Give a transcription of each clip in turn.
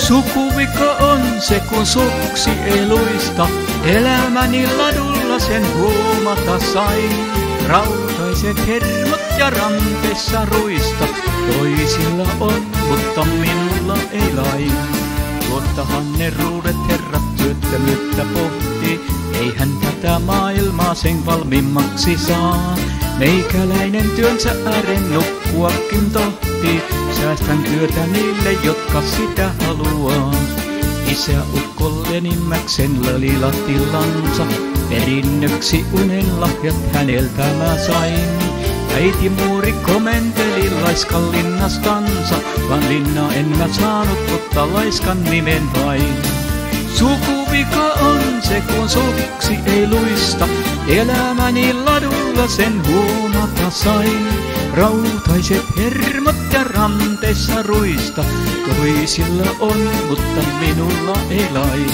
Sukuvika on se, kun suksi ei luista. Elämäni ladulla sen huomata sain. Rautaiset hermot ja ranteessa ruista. Toisilla on, mutta minulla ei lain. Tuottahan ne ruudet herrat työttömyyttä pohtii. Eihän tätä maailmaa sen valmiimmaksi saa. Meikäläinen työnsä ääreen nukkuakin tohtii. Säästän työtä niille, jotka sitä haluaa. Isä ukko enimmäkseen lalilatillansa. Perinnöksi unen lahjat häneltä mä sain. Äiti muuri komenteli laiskan linnastansa. Vaan linna en mä saanut, mutta laiskan nimen vain. Sukuvika on se, kun suksi ei luista. Elämäni ladulla sen huomata sain. Rautaiset hermot ja ranteessa ruista. Toisilla on, mutta minulla ei lain.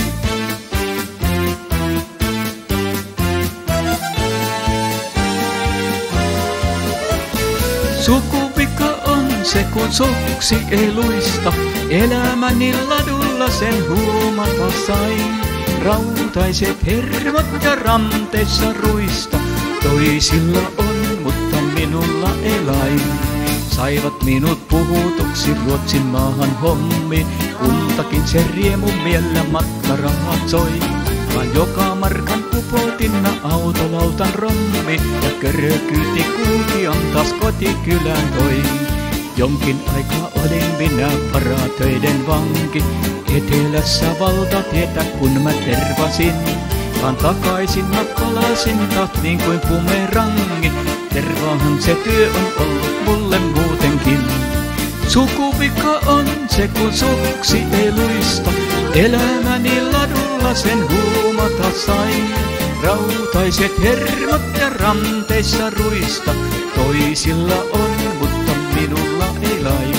Sukuvika on se, kun suksi ei luista. Elämäni ladulla sen huomata sain. Rautaiset hermot ja ranteessa ruista. Toisilla on, mutta minulla ei lain. Saivat minut puhutuksi Ruotsin maahan hommi. Kultakin se riemu miellä matkarahat soi. Vaan joka markan upotinna autolautan rommi. Ja körökyti kulkijan taas kotikylän toi. Jonkin aikaa olin minä paratöiden vanki. Etelässä valtatietä kun mä tervasin. Vaan takaisin mä palasin taas niin kuin bumerangi. Tervaahan se työ on ollut mulle muutenkin. Sukuvika on se, kun suksi ei luista. Elämäni ladulla sen huomata sain. Rautaiset hermot ja ranteissa ruista. Toisilla on, mutta minulla ei lain.